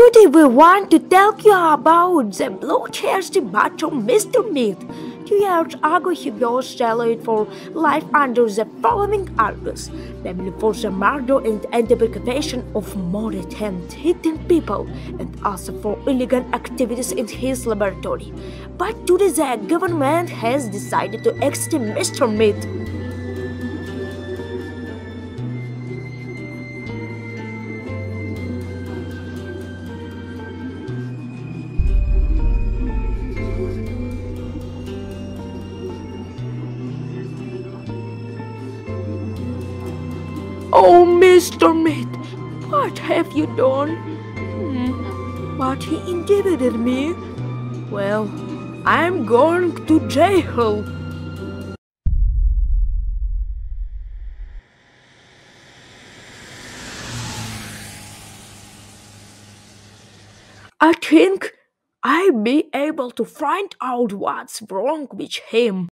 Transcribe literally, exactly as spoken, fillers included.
Today we want to tell you about the bloodthirsty battle Mister Meat. Two years ago he was jailed for life under the following argus, namely for the murder and identification of more than ten hidden people and also for illegal activities in his laboratory. But today the government has decided to extend Mister Meat. Oh, Mister Meat, what have you done? Hmm, but he intimidated me. Well, I'm going to jail. I think I'll be able to find out what's wrong with him.